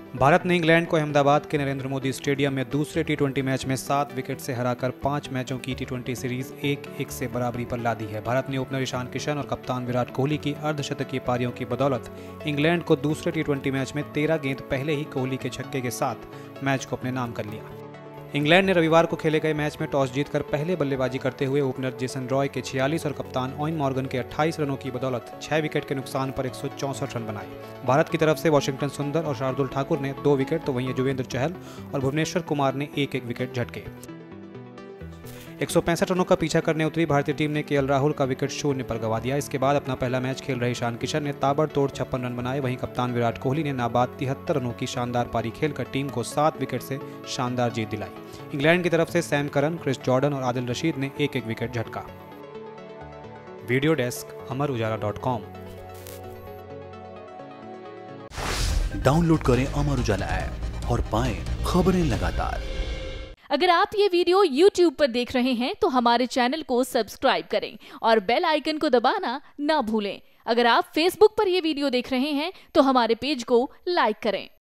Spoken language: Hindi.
भारत ने इंग्लैंड को अहमदाबाद के नरेंद्र मोदी स्टेडियम में दूसरे टी20 मैच में 7 विकेट से हराकर 5 मैचों की टी20 सीरीज 1-1 से बराबरी पर ला दी है। भारत ने ओपनर ईशान किशन और कप्तान विराट कोहली की अर्धशतकीय पारियों की बदौलत इंग्लैंड को दूसरे टी20 मैच में 13 गेंद पहले ही कोहली के छक्के के साथ मैच को अपने नाम कर लिया। इंग्लैंड ने रविवार को खेले गए मैच में टॉस जीतकर पहले बल्लेबाजी करते हुए ओपनर जेसन रॉय के 46 और कप्तान ओवेन मॉर्गन के 28 रनों की बदौलत 6 विकेट के नुकसान पर 164 रन बनाए। भारत की तरफ से वाशिंगटन सुंदर और शार्दुल ठाकुर ने 2 विकेट तो वहीं युजवेंद्र चहल और भुवनेश्वर कुमार ने 1-1 विकेट झटके। 165 रनों का पीछा करने उतरी भारतीय टीम ने केएल राहुल का विकेट शून्य पर गंवा दिया। इसके बाद अपना पहला मैच खेल रहे ईशान किशन ने ताबड़तोड़ 56 रन बनाए। वहीं कप्तान विराट कोहली ने नाबाद 73 रनों की शानदार पारी खेलकर टीम को 7 विकेट से शानदार जीत दिलाई। इंग्लैंड की तरफ से सैम करन, क्रिस जॉर्डन और आदिल रशीद ने 1-1 विकेट झटका। Video desk amarujala.com। डाउनलोड करें अमर उजाला ऐप और पाएं खबरें लगातार। अगर आप ये वीडियो YouTube पर देख रहे हैं तो हमारे चैनल को सब्सक्राइब करें और बेल आइकन को दबाना ना भूलें। अगर आप Facebook पर ये वीडियो देख रहे हैं तो हमारे पेज को लाइक करें।